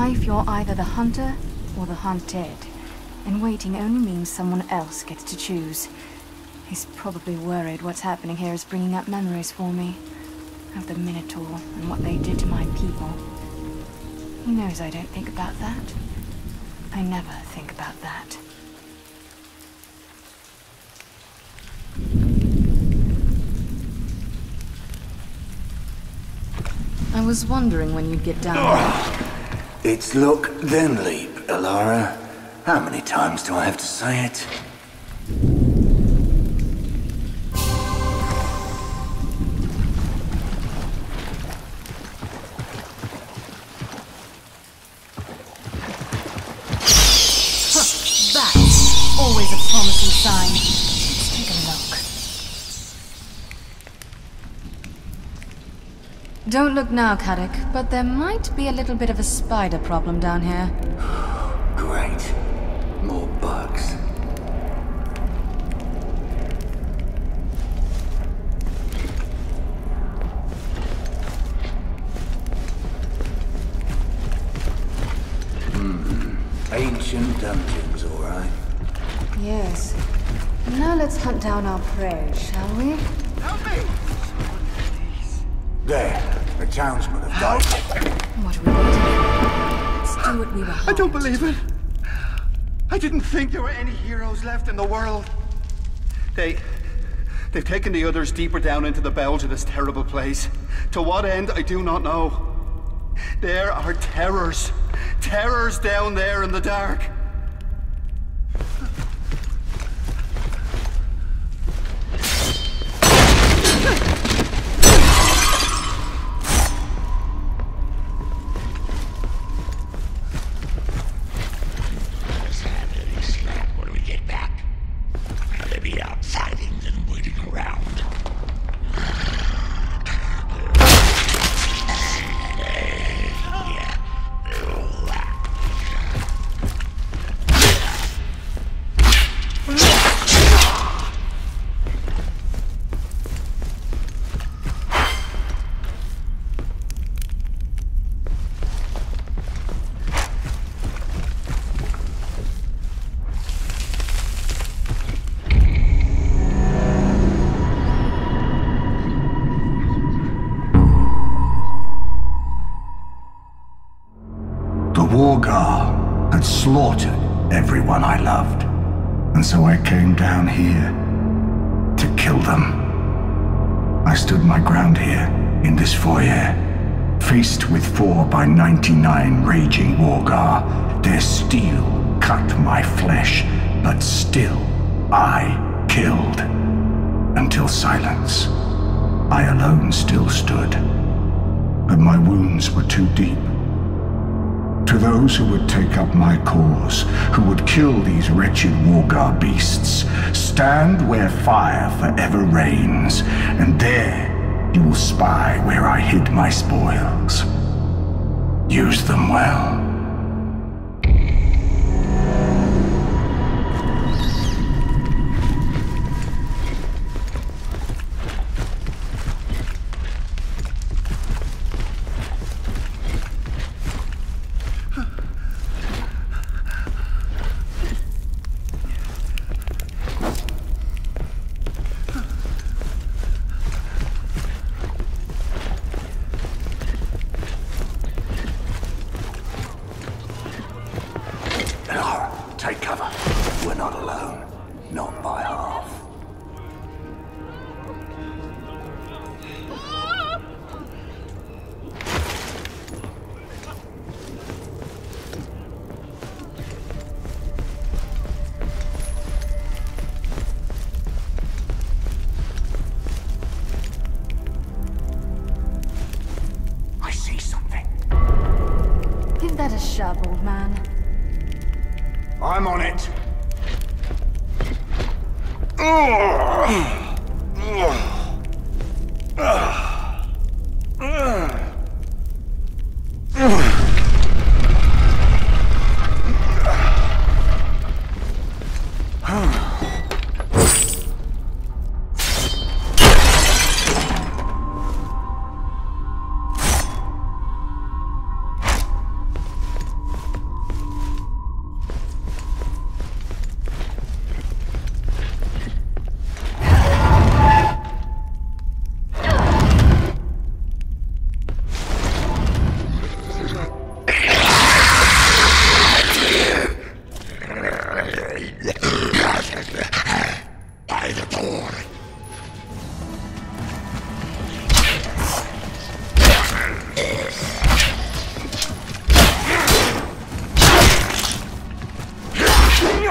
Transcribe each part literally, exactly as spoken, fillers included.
life, you're either the hunter or the hunted. And waiting only means someone else gets to choose. He's probably worried what's happening here is bringing up memories for me. Of the Minotaur and what they did to my people. He knows I don't think about that. I never think about that. I was wondering when you'd get down there. It's look, then leap, Alara. How many times do I have to say it? Always a promising sign. Let's take a look. Don't look now, Caddock, but there might be a little bit of a spider problem down here. Great. More bugs. Hmm. Ancient dungeons, all right. Yes. Now let's hunt down our prey, shall we? Help me! There. The townsmen have died. What are we waiting for? Let's do what we were I don't believe it. I didn't think there were any heroes left in the world. They... They've taken the others deeper down into the bowels of this terrible place. To what end, I do not know. There are terrors. Terrors down there in the dark. Wargar had slaughtered everyone I loved, and so I came down here to kill them. I stood my ground here, in this foyer, faced with four by ninety-nine raging Wargar. Their steel cut my flesh, but still I killed. Until silence. I alone still stood, but my wounds were too deep. To those who would take up my cause, who would kill these wretched Wargar beasts, stand where fire forever reigns, and there you will spy where I hid my spoils. Use them well. Take cover. We're not alone. Not by half. I see something. Give that a shove, old man. I'm on it.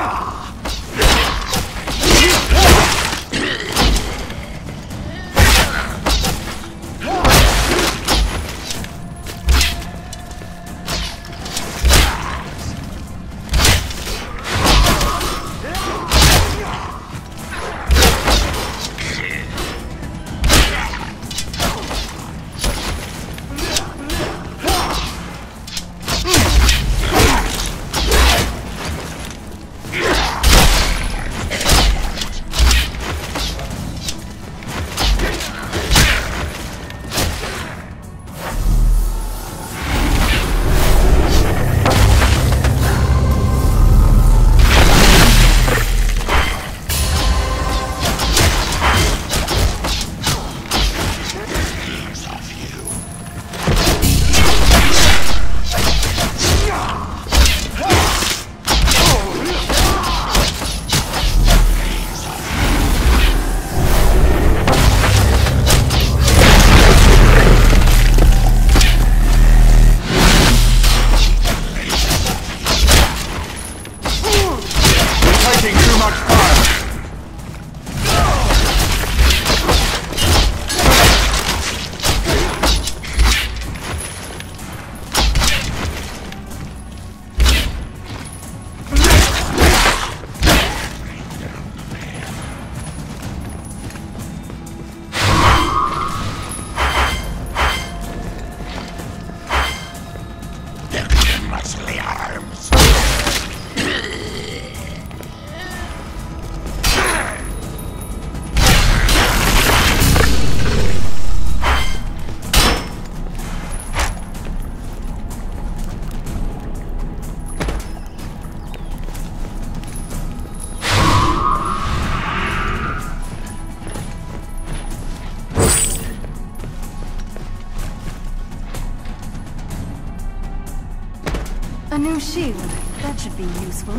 A new shield. That should be useful.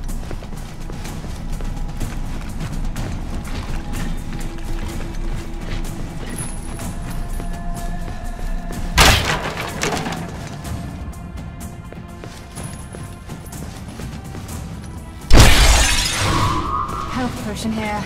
Health potion here.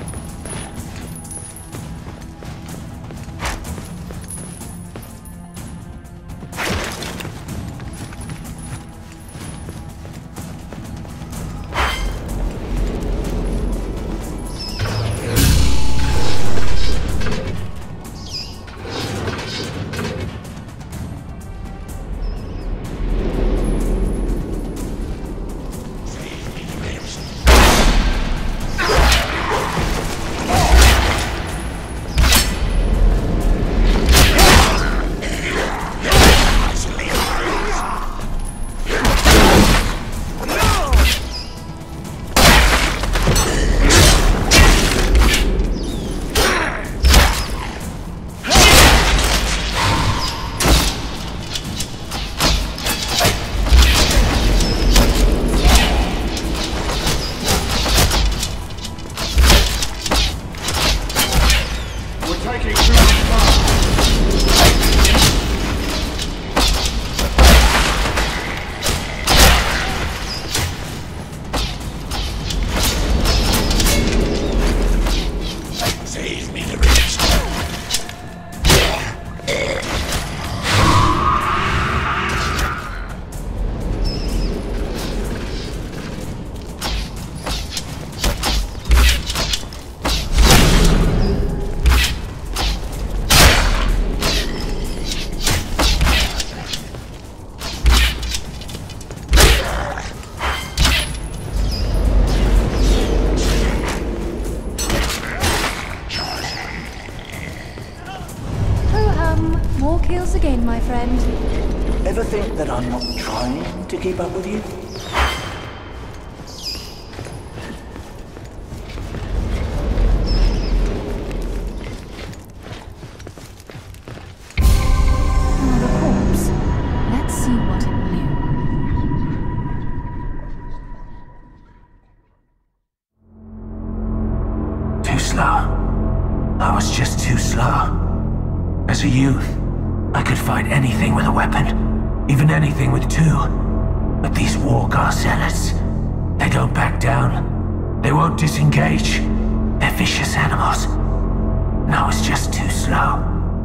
Again, my friend. Ever think that I'm not trying to keep up with you? Another corpse. Let's see what it knew. Too slow. I was just too slow. As a youth, I could fight anything with a weapon, even anything with two. But these Wargar zealots, They don't back down. They won't disengage. They're vicious animals. And I was just too slow.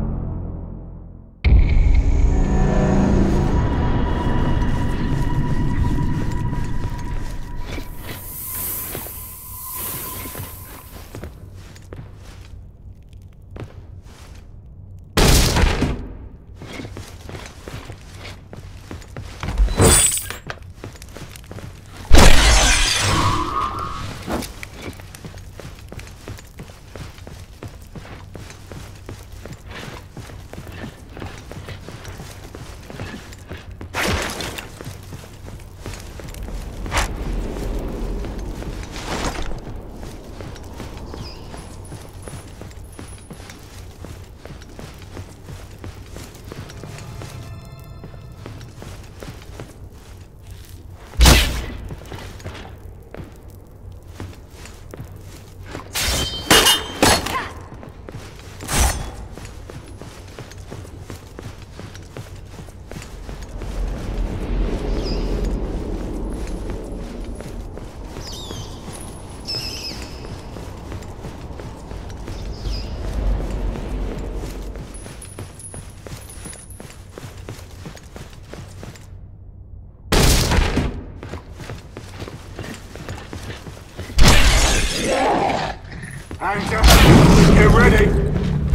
Hands up! Get ready!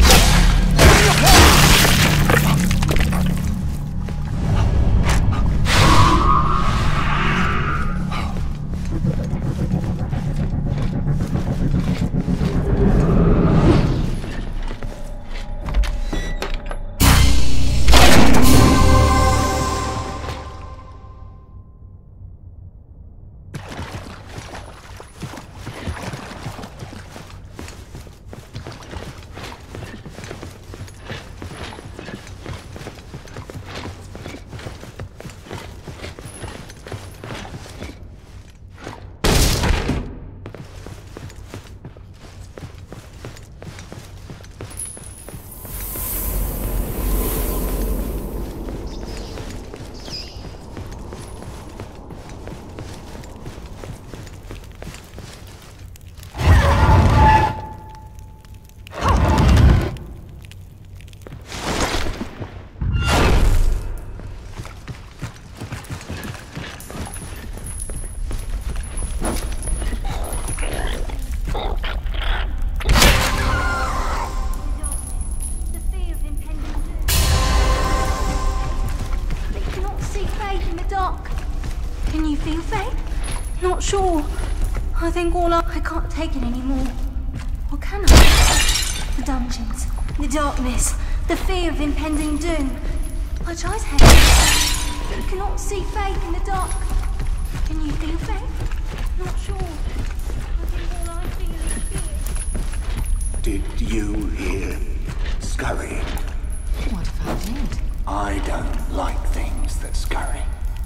Sure. I think all I, I can't take it anymore. Or can I? The dungeons, the darkness, the fear of impending doom. I try to help. You cannot see faith in the dark. Can you feel faith? Not sure. I think all I feel is fear. Did you hear scurrying? What if I did? I don't like things that scurry.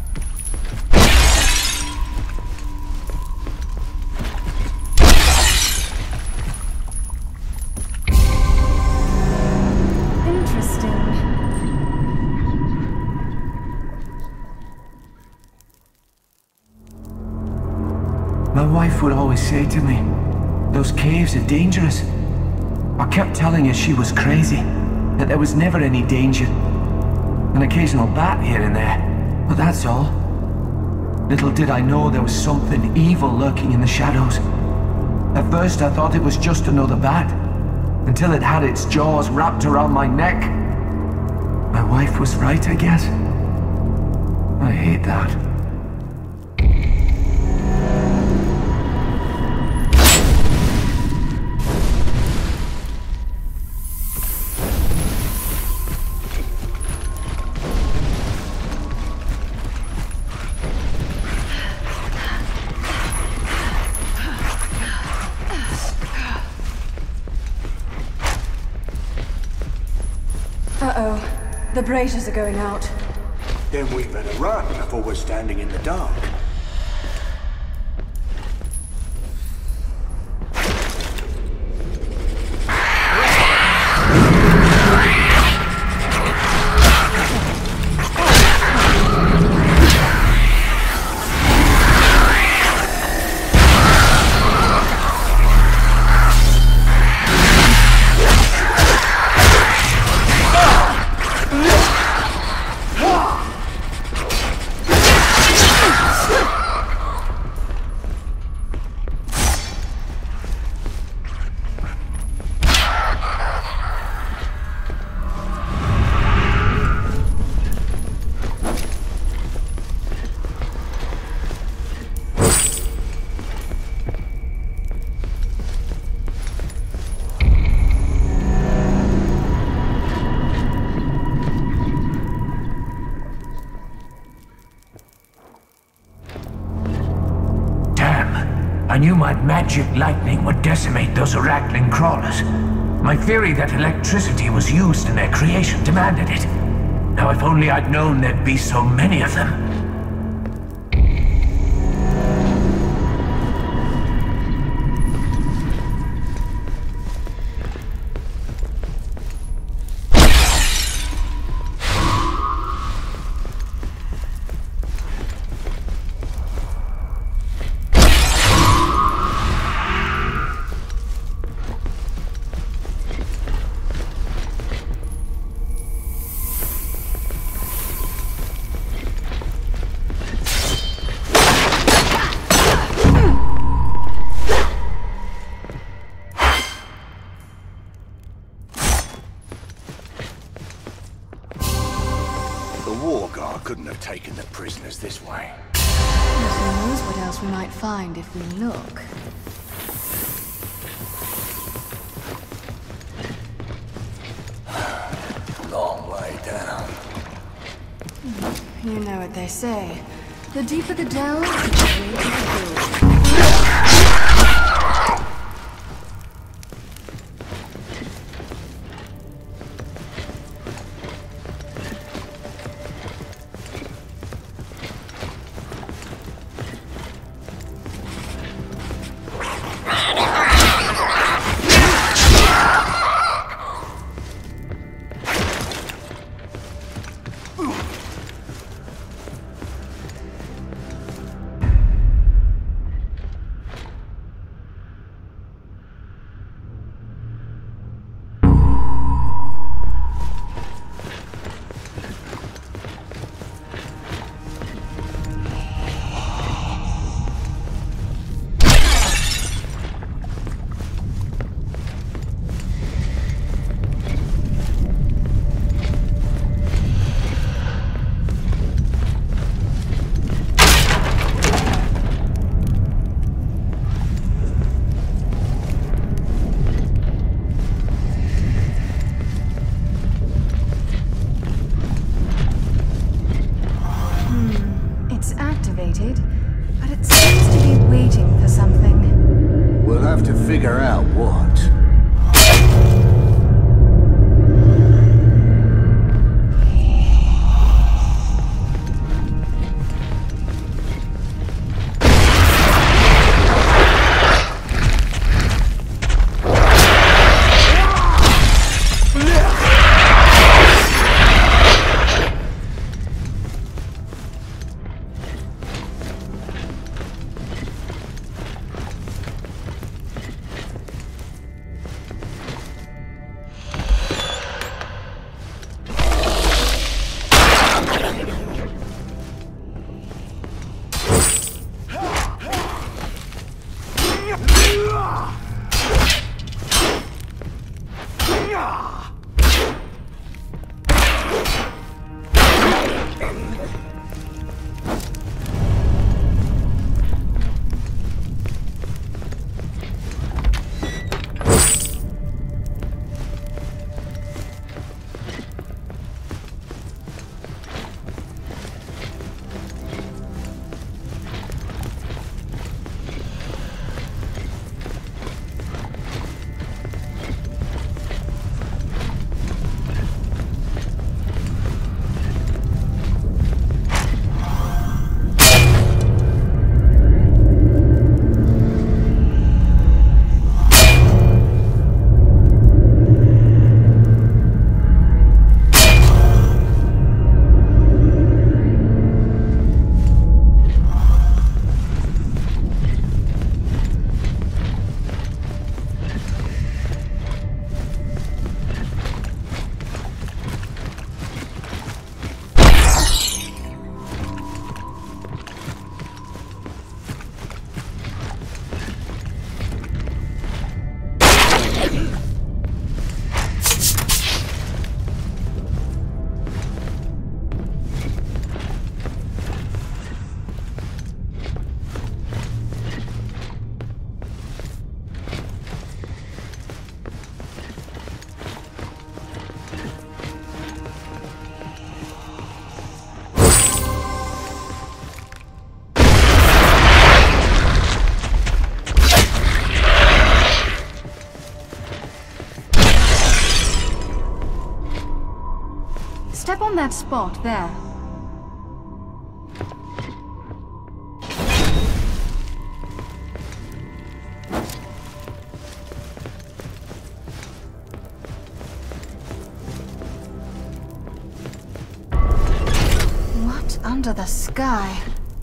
My wife would always say to me, those caves are dangerous. I kept telling her she was crazy, that there was never any danger. An occasional bat here and there, but that's all. Little did I know there was something evil lurking in the shadows. At first I thought it was just another bat, until it had its jaws wrapped around my neck. My wife was right, I guess. I hate that. Uh-oh. The braziers are going out. Then we better run before we're standing in the dark. I knew my magic lightning would decimate those Arachnin crawlers. My theory that electricity was used in their creation demanded it. Now if only I'd known there'd be so many of them. Couldn't have taken the prisoners this way. Who knows what else we might find if we look. Long way down. You know what they say. The deeper the delve, the greater the build. But it seems to be waiting for something. We'll have to figure out what. that spot there. What under the sky?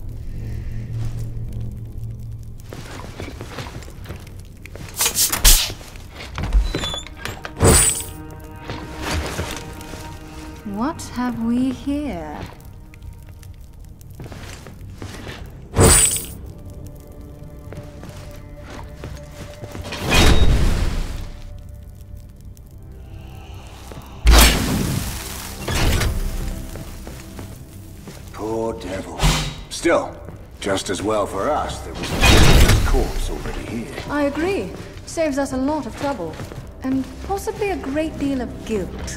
What have we here? Poor devil. Still, just as well for us there was a corpse already here. I agree. Saves us a lot of trouble. And possibly a great deal of guilt.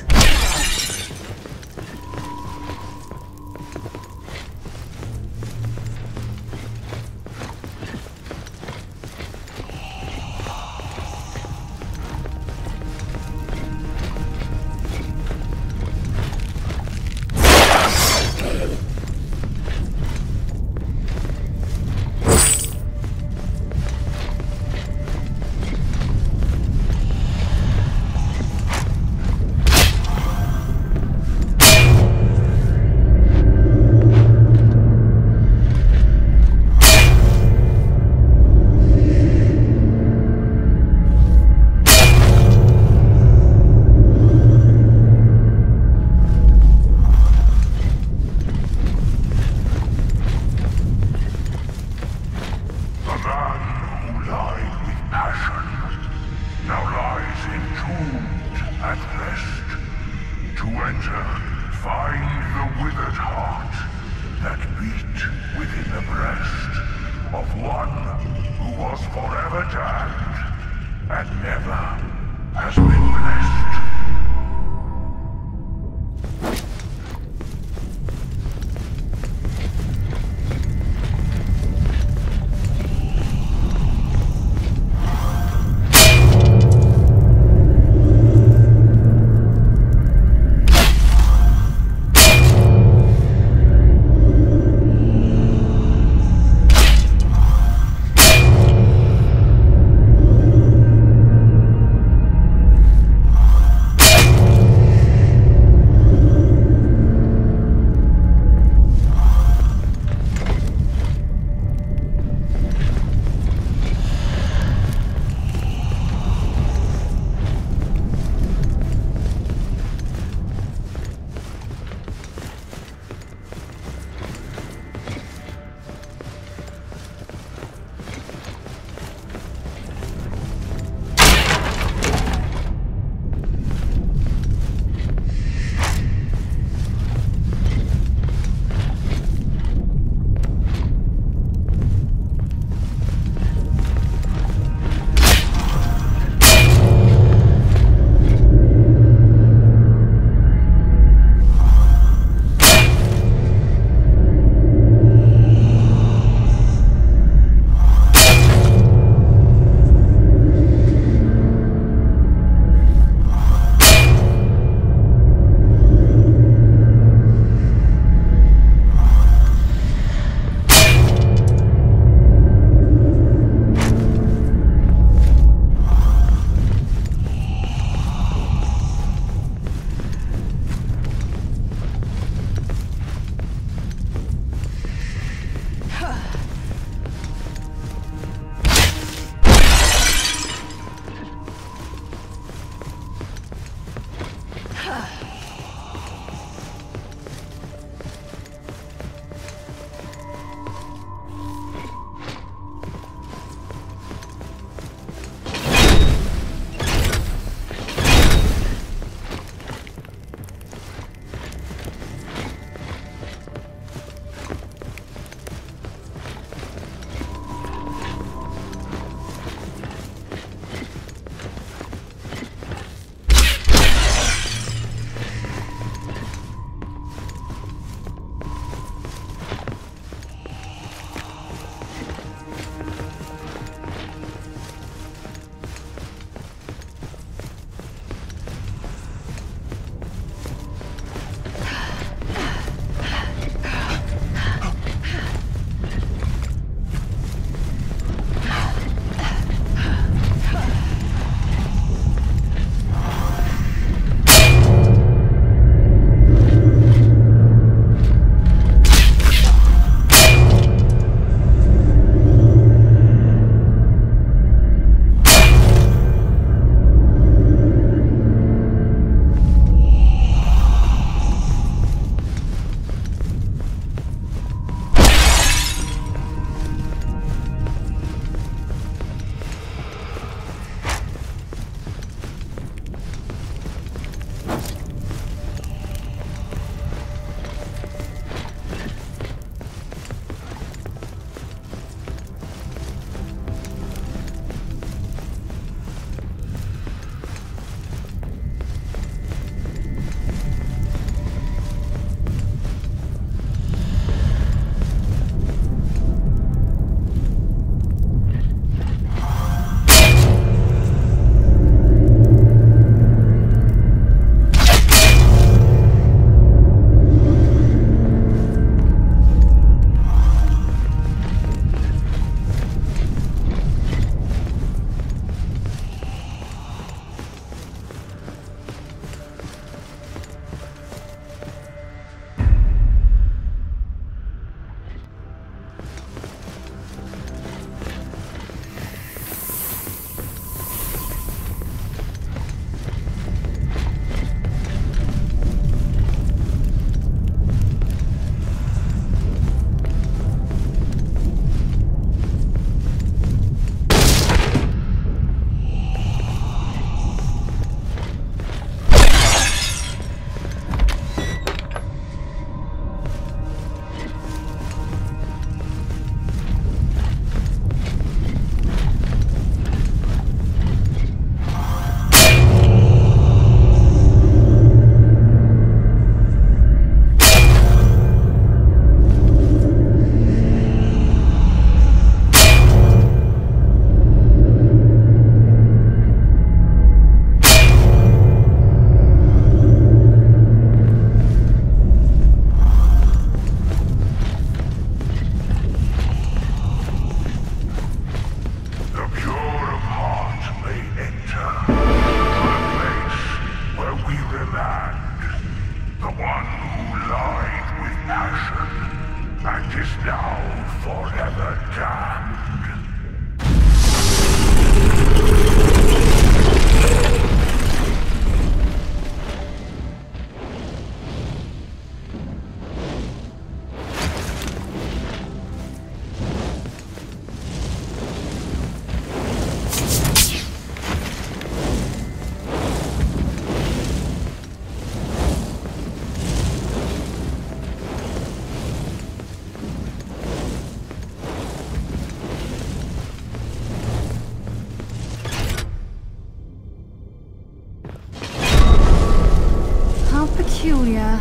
Julia.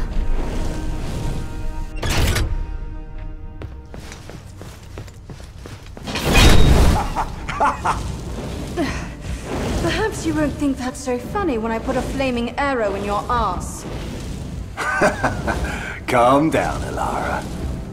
Perhaps you won't think that's so funny when I put a flaming arrow in your arse. Calm down, Alara.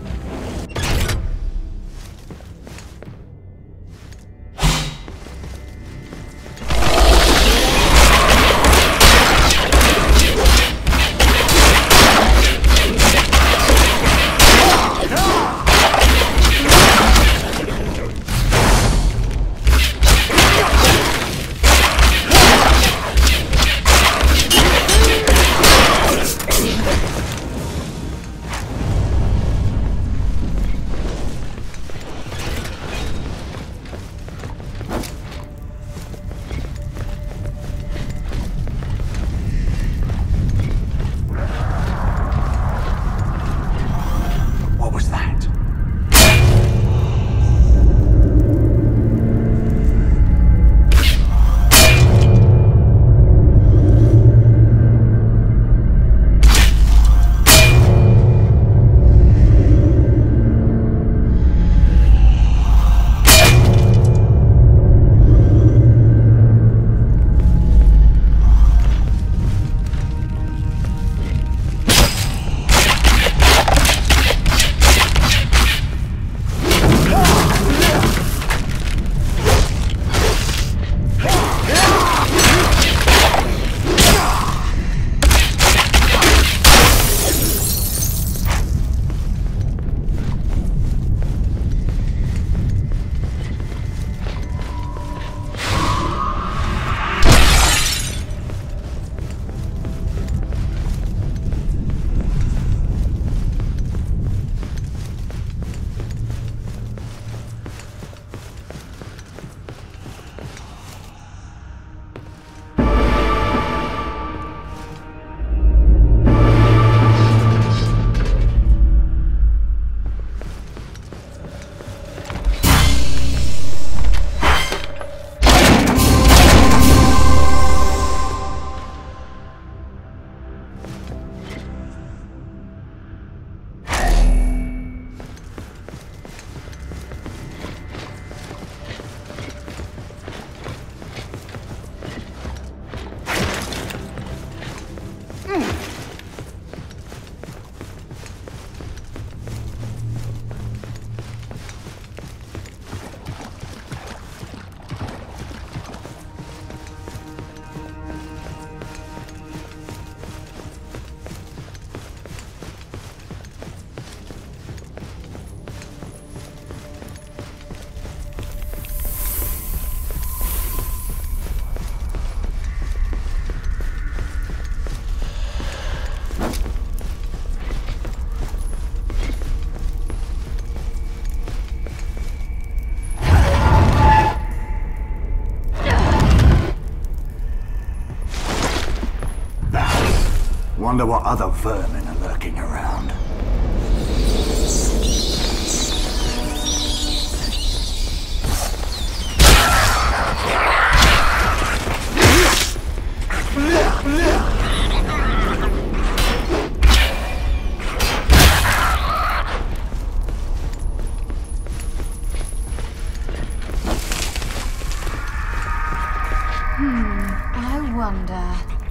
Wonder what other vermin are lurking around. Hmm, I wonder...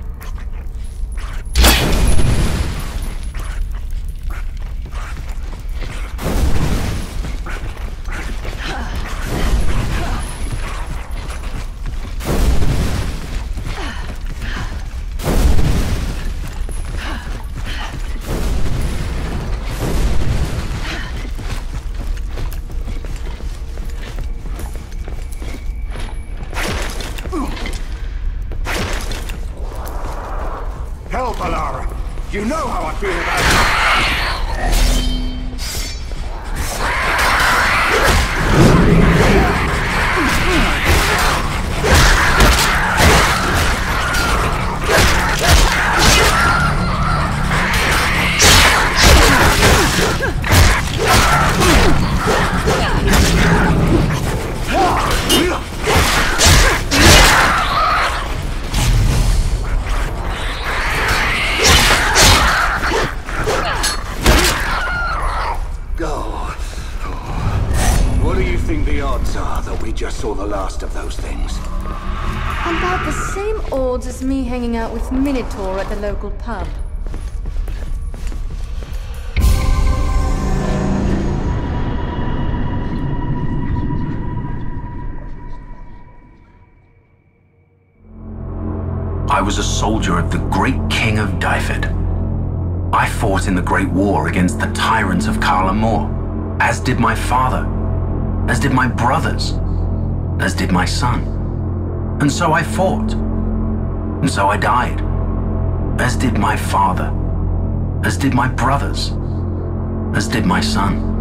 Help, Alara! You know how I feel about you! saw the last of those things. About the same odds as me hanging out with Minotaur at the local pub. I was a soldier of the great king of Dyfed. I fought in the Great War against the tyrants of Karla Mor, as did my father, as did my brothers, as did my son. And so I fought, and so I died, as did my father, as did my brothers, as did my son.